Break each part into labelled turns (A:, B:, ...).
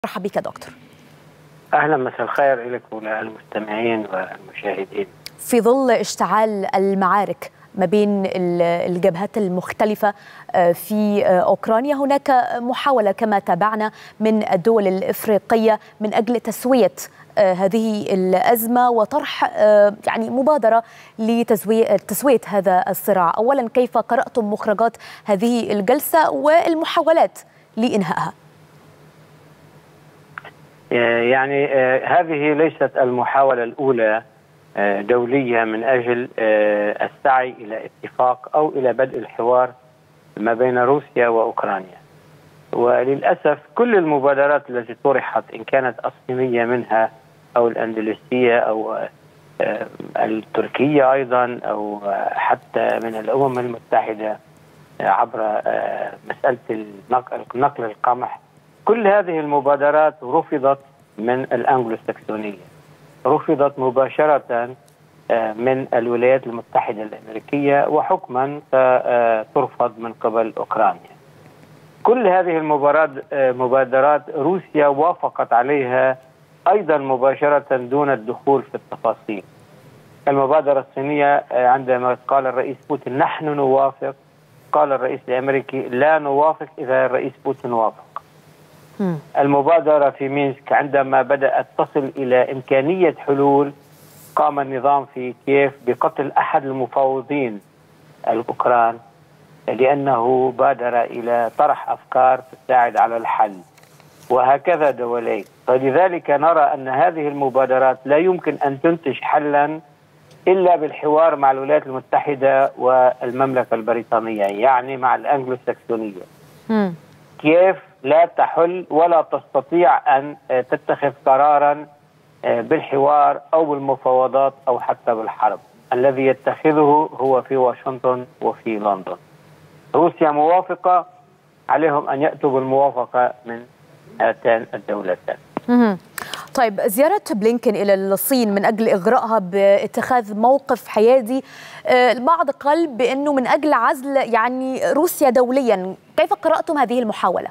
A: مرحبا بك دكتور.
B: أهلا، مساء الخير لك وللمستمعين والمشاهدين.
A: في ظل اشتعال المعارك ما بين الجبهات المختلفة في أوكرانيا، هناك محاولة كما تابعنا من الدول الإفريقية من أجل تسوية هذه الأزمة وطرح مبادرة لتسوية هذا الصراع. أولا، كيف قرأتم مخرجات هذه الجلسة والمحاولات لإنهائها؟
B: هذه ليست المحاولة الأولى دولية من أجل السعي إلى اتفاق أو إلى بدء الحوار ما بين روسيا وأوكرانيا. وللأسف كل المبادرات التي طرحت، إن كانت الصينية منها أو الأندلسية أو التركية أيضا أو حتى من الأمم المتحدة عبر مسألة نقل القمح، كل هذه المبادرات رفضت من الأنجلوساكسونية، رفضت مباشرة من الولايات المتحدة الأمريكية، وحكما ترفض من قبل أوكرانيا. كل هذه المبادرات روسيا وافقت عليها أيضا مباشرة دون الدخول في التفاصيل. المبادرة الصينية عندما قال الرئيس بوتين نحن نوافق، قال الرئيس الأمريكي لا نوافق إذا الرئيس بوتين وافق. المبادرة في مينسك عندما بدأت تصل إلى إمكانية حلول، قام النظام في كييف بقتل أحد المفاوضين الأوكران لأنه بادر إلى طرح أفكار تساعد على الحل، وهكذا دولين. فلذلك نرى أن هذه المبادرات لا يمكن أن تنتج حلا إلا بالحوار مع الولايات المتحدة والمملكة البريطانية، يعني مع الأنجلوساكسونية. كييف لا تحل ولا تستطيع أن تتخذ قرارا بالحوار أو بالمفاوضات أو حتى بالحرب. الذي يتخذه هو في واشنطن وفي لندن. روسيا موافقة، عليهم أن يأتوا بالموافقة من هاتان الدولتين.
A: طيب، زيارة بلينكن إلى الصين من أجل إغرائها باتخاذ موقف حيادي، البعض قال بأنه من أجل عزل روسيا دوليا، كيف قرأتم هذه المحاولة؟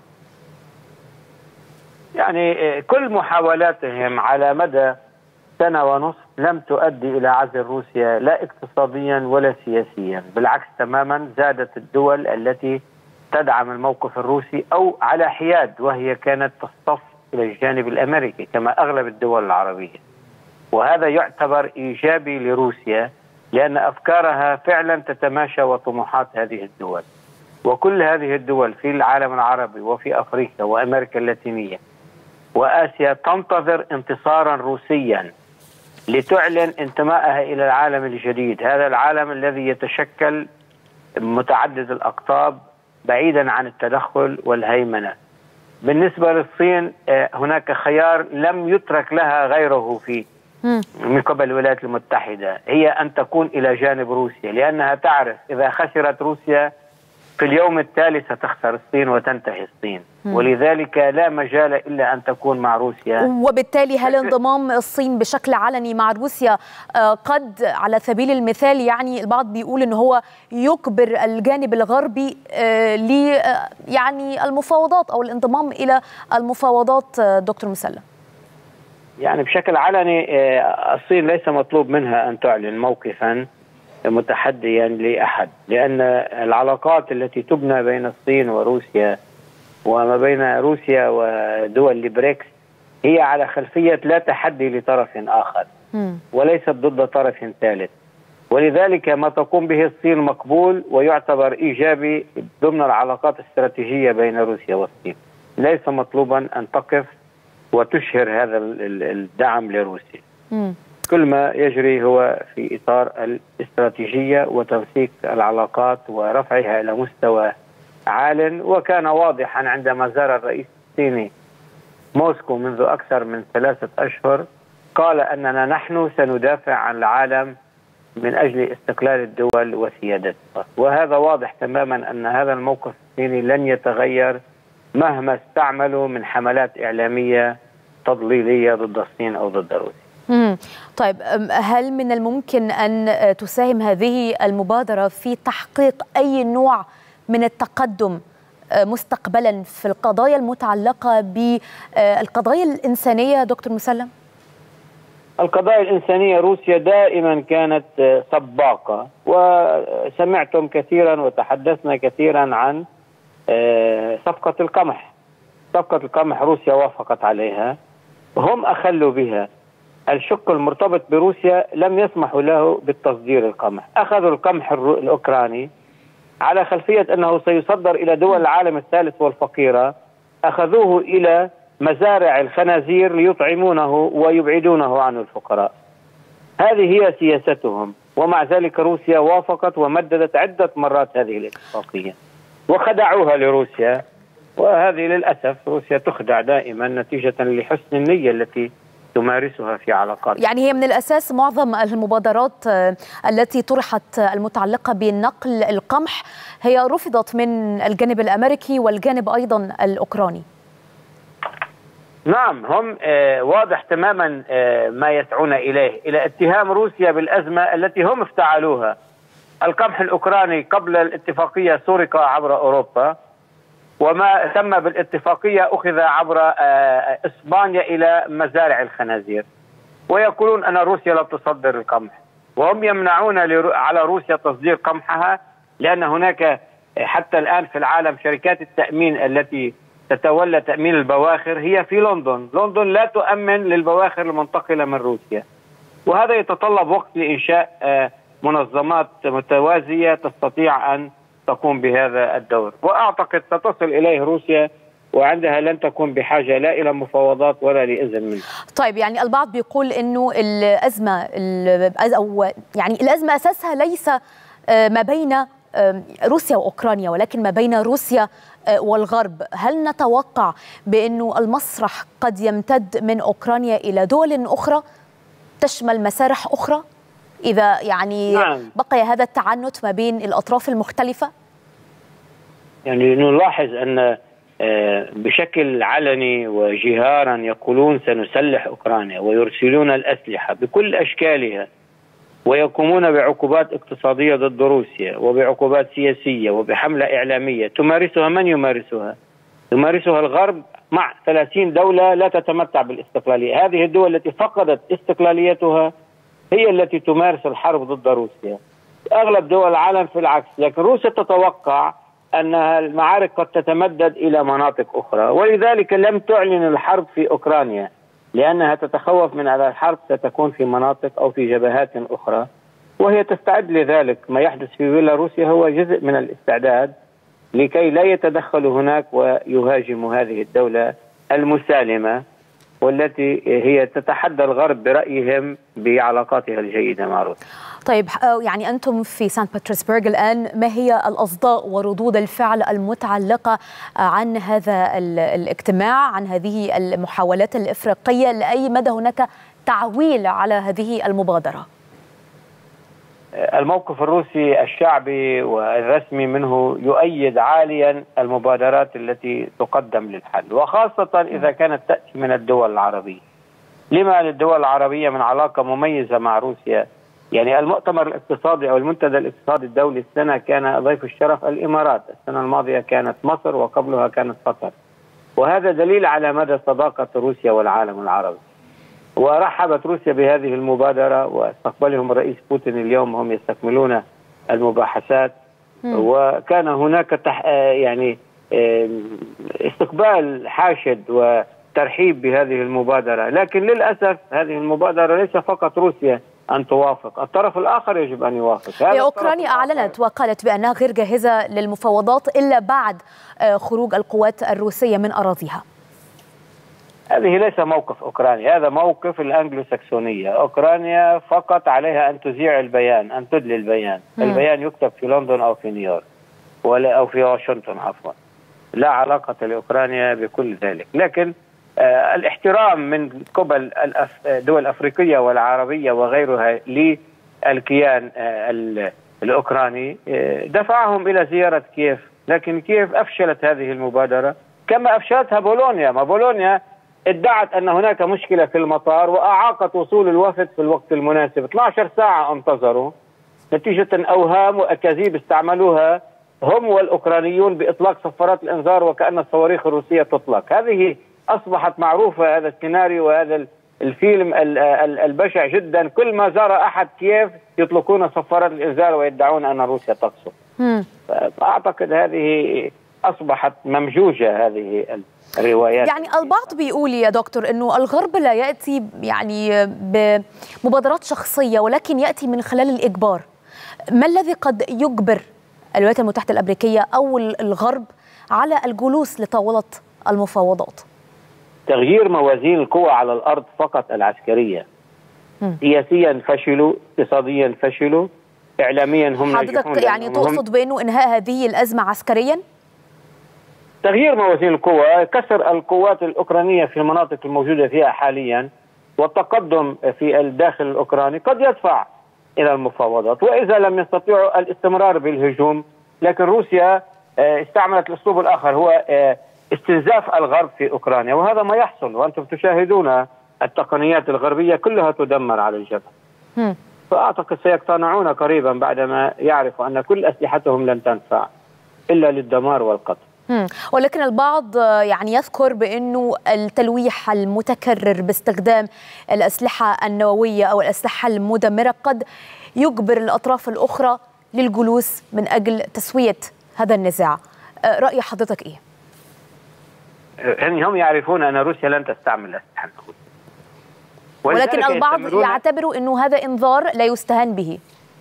B: كل محاولاتهم على مدى سنة ونصف لم تؤدي إلى عزل روسيا، لا اقتصاديا ولا سياسيا، بالعكس تماما. زادت الدول التي تدعم الموقف الروسي أو على حياد، وهي كانت تصطف إلى الجانب الأمريكي كما أغلب الدول العربية، وهذا يعتبر إيجابي لروسيا لأن أفكارها فعلا تتماشى وطموحات هذه الدول. وكل هذه الدول في العالم العربي وفي أفريقيا وأمريكا اللاتينية وآسيا تنتظر انتصارا روسيا لتعلن انتمائها إلى العالم الجديد، هذا العالم الذي يتشكل متعدد الأقطاب بعيدا عن التدخل والهيمنة. بالنسبة للصين هناك خيار لم يترك لها غيره فيه من قبل الولايات المتحدة، هي أن تكون إلى جانب روسيا، لأنها تعرف إذا خسرت روسيا في اليوم التالي ستخسر الصين وتنتهي الصين، ولذلك لا مجال إلا أن تكون مع روسيا.
A: وبالتالي هل انضمام الصين بشكل علني مع روسيا قد على سبيل المثال البعض بيقول أنه هو يجبر الجانب الغربي المفاوضات أو الانضمام إلى المفاوضات دكتور مسلم؟
B: بشكل علني الصين ليس مطلوب منها أن تعلن موقفا متحديا لأحد، لأن العلاقات التي تبنى بين الصين وروسيا وما بين روسيا ودول البريكس هي على خلفية لا تحدي لطرف آخر وليست ضد طرف ثالث، ولذلك ما تقوم به الصين مقبول ويعتبر إيجابي ضمن العلاقات الاستراتيجية بين روسيا والصين. ليس مطلوبا أن تقف وتشهر هذا الدعم لروسيا. كل ما يجري هو في إطار الاستراتيجية وتوثيق العلاقات ورفعها إلى مستوى عال. وكان واضحا عندما زار الرئيس الصيني موسكو منذ أكثر من 3 أشهر، قال أننا نحن سندافع عن العالم من أجل استقلال الدول وسيادتها، وهذا واضح تماما أن هذا الموقف الصيني لن يتغير مهما استعملوا من حملات إعلامية تضليلية ضد الصين أو ضد روسيا.
A: طيب، هل من الممكن أن تساهم هذه المبادرة في تحقيق أي نوع من التقدم مستقبلا في القضايا المتعلقة بالقضايا الإنسانية دكتور مسلم؟
B: القضايا الإنسانية روسيا دائما كانت سباقة، وسمعتم كثيرا وتحدثنا كثيرا عن صفقة القمح. صفقة القمح روسيا وافقت عليها، هم أخلوا بها. الشق المرتبط بروسيا لم يسمحوا له بالتصدير القمح، أخذوا القمح الأوكراني على خلفية أنه سيصدر إلى دول العالم الثالث والفقيرة، أخذوه إلى مزارع الخنازير ليطعمونه ويبعدونه عن الفقراء. هذه هي سياستهم، ومع ذلك روسيا وافقت ومددت عدة مرات هذه الاتفاقية وخدعوها لروسيا، وهذه للأسف روسيا تخدع دائما نتيجة لحسن النية التي تمارسها في علاقات.
A: يعني هي من الأساس معظم المبادرات التي طرحت المتعلقة بنقل القمح هي رفضت من الجانب الأمريكي والجانب أيضا الأوكراني.
B: نعم، هم واضح تماما ما يسعون إليه، إلى اتهام روسيا بالأزمة التي هم افتعلوها. القمح الأوكراني قبل الاتفاقية سرق عبر أوروبا، وما تم بالاتفاقية أخذ عبر إسبانيا إلى مزارع الخنازير، ويقولون أن روسيا لا تصدر القمح، وهم يمنعون على روسيا تصدير قمحها، لأن هناك حتى الآن في العالم شركات التأمين التي تتولى تأمين البواخر هي في لندن. لندن لا تؤمن للبواخر المنتقلة من روسيا، وهذا يتطلب وقت لإنشاء منظمات متوازية تستطيع أن تقوم بهذا الدور، وأعتقد ستصل إليه روسيا، وعندها لن تكون بحاجة لا إلى مفاوضات ولا لإذن منه.
A: طيب، يعني البعض بيقول إنه الأزمة أو يعني الأزمة أساسها ليس ما بين روسيا وأوكرانيا، ولكن ما بين روسيا والغرب. هل نتوقع بأنه المسرح قد يمتد من أوكرانيا إلى دول أخرى تشمل مسارح أخرى إذا يعني بقي هذا التعنت ما بين الأطراف المختلفة؟
B: يعني نلاحظ أن بشكل علني وجهارا يقولون سنسلح أوكرانيا، ويرسلون الأسلحة بكل أشكالها، ويقومون بعقوبات اقتصادية ضد روسيا وبعقوبات سياسية وبحملة إعلامية تمارسها من يمارسها؟ يمارسها الغرب مع 30 دولة لا تتمتع بالاستقلالية. هذه الدول التي فقدت استقلاليتها هي التي تمارس الحرب ضد روسيا. أغلب دول العالم في العكس، لكن روسيا تتوقع أن المعارك قد تتمدد إلى مناطق أخرى، ولذلك لم تعلن الحرب في أوكرانيا، لأنها تتخوف من أن الحرب ستكون في مناطق أو في جبهات أخرى، وهي تستعد لذلك. ما يحدث في بيلاروسيا هو جزء من الاستعداد لكي لا يتدخلوا هناك ويهاجموا هذه الدولة المسالمة، والتي هي تتحدى الغرب برأيهم بعلاقاتها الجيدة مع روسيا.
A: طيب، يعني أنتم في سانت بطرسبرغ الآن، ما هي الأصداء وردود الفعل المتعلقة عن هذا الاجتماع، عن هذه المحاولات الإفريقية؟ لأي مدى هناك تعويل على هذه المبادرة؟
B: الموقف الروسي الشعبي والرسمي منه يؤيد عاليا المبادرات التي تقدم للحل، وخاصة إذا كانت تأتي من الدول العربية. لما للدول العربية من علاقة مميزة مع روسيا؟ يعني المؤتمر الاقتصادي أو المنتدى الاقتصادي الدولي السنة كان ضيف الشرف الإمارات، السنة الماضية كانت مصر، وقبلها كانت قطر، وهذا دليل على مدى صداقة روسيا والعالم العربي. ورحبت روسيا بهذه المبادرة، واستقبلهم الرئيس بوتين اليوم، هم يستكملون المباحثات، وكان هناك يعني استقبال حاشد وترحيب بهذه المبادرة. لكن للأسف هذه المبادرة ليس فقط روسيا أن توافق، الطرف الآخر يجب أن يوافق.
A: أوكرانيا أعلنت وقالت بأنها غير جاهزة للمفاوضات إلا بعد خروج القوات الروسية من أراضيها.
B: هذه ليس موقف أوكرانيا، هذا موقف الأنجلو ساكسونية. أوكرانيا فقط عليها أن تذيع البيان، أن تدلي البيان. البيان يكتب في لندن أو في نيويورك أو في واشنطن عفوا، لا علاقة لأوكرانيا بكل ذلك. لكن الاحترام من قبل الدول الأفريقية والعربية وغيرها للكيان الأوكراني دفعهم إلى زيارة كييف، لكن كييف أفشلت هذه المبادرة كما أفشلتها بولونيا. ما بولونيا ادعت أن هناك مشكلة في المطار وأعاقت وصول الوفد في الوقت المناسب. 12 ساعة انتظروا نتيجة أوهام وأكاذيب استعملوها هم والأوكرانيون بإطلاق صفارات الإنذار وكأن الصواريخ الروسية تطلق. هذه أصبحت معروفة، هذا السيناريو وهذا الفيلم البشع جدا. كل ما زار أحد كييف يطلقون صفارات الإنذار ويدعون أن روسيا تقصف. فأعتقد هذه أصبحت ممجوجة هذه الروايات.
A: يعني البعض بيقول يا دكتور أنه الغرب لا يأتي يعني بمبادرات شخصية ولكن يأتي من خلال الإجبار. ما الذي قد يجبر الولايات المتحدة الأمريكية أو الغرب على الجلوس لطاولة المفاوضات؟
B: تغيير موازين القوى على الأرض فقط العسكرية. سياسيا فشلوا، اقتصاديا فشلوا، إعلاميا هم ناجحون.
A: حضرتك يعني تقصد بأنه إنهاء هذه الأزمة عسكريا؟
B: تغيير موازين القوى، كسر القوات الأوكرانية في المناطق الموجودة فيها حاليا والتقدم في الداخل الأوكراني قد يدفع إلى المفاوضات. وإذا لم يستطيعوا الاستمرار بالهجوم، لكن روسيا استعملت الأسلوب الآخر، هو استنزاف الغرب في أوكرانيا، وهذا ما يحصل وأنتم تشاهدون التقنيات الغربية كلها تدمر على الجبهة. فأعتقد سيقتنعون قريبا بعدما يعرفوا أن كل أسلحتهم لن تنفع إلا للدمار والقتل.
A: ولكن البعض يعني يذكر بأنه التلويح المتكرر باستخدام الأسلحة النووية أو الأسلحة المدمرة قد يجبر الأطراف الأخرى للجلوس من أجل تسوية هذا النزاع. رأي حضرتك إيه؟
B: يعني هم يعرفون أن روسيا لن تستعمل الأسلحة النووية،
A: ولكن البعض يعتبروا أنه هذا إنذار لا يستهان به.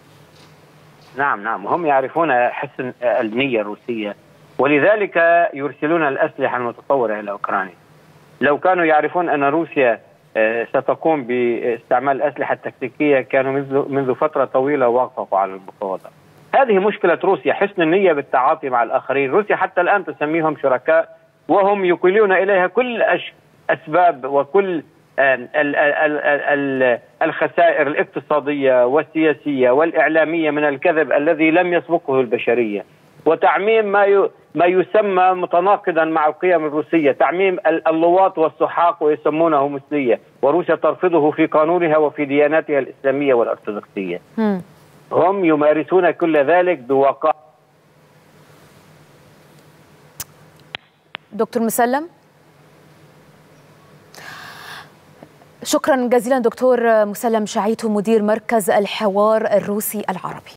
B: نعم هم يعرفون حسن النية الروسية، ولذلك يرسلون الأسلحة المتطورة إلى أوكرانيا. لو كانوا يعرفون أن روسيا ستقوم باستعمال الأسلحة التكتيكية كانوا منذ فترة طويلة وقفوا على المفاوضات. هذه مشكلة روسيا، حسن النية بالتعاطي مع الآخرين. روسيا حتى الآن تسميهم شركاء وهم يقيلون إليها كل أسباب وكل الخسائر الاقتصادية والسياسية والإعلامية من الكذب الذي لم يسبقه البشرية، وتعميم ما يسمى متناقضا مع القيم الروسية، تعميم اللواط والسحاق ويسمونه مثلية، وروسيا ترفضه في قانونها وفي دياناتها الإسلامية والأرثوذكسية. هم يمارسون كل ذلك بوقار.
A: دكتور مسلم، شكرا جزيلا. دكتور مسلم شعيتو، مدير مركز الحوار الروسي العربي.